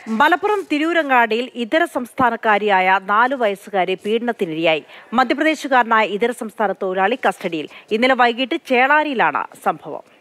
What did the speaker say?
മലപ്പുറം തിരൂരങ്ങാടിയിൽ ഇതര സംസ്ഥാനക്കാരിയായ 4 വയസ്സുകാരി പീഡനത്തിനിരയായി. മധ്യപ്രദേശുകാരനായ ഇതര സംസ്ഥാന തൊഴിലാളി കസ്റ്റഡിയിൽ. ഇന്നലെ വൈകിട്ട് ചേളാരിയിലാണ് സംഭവം.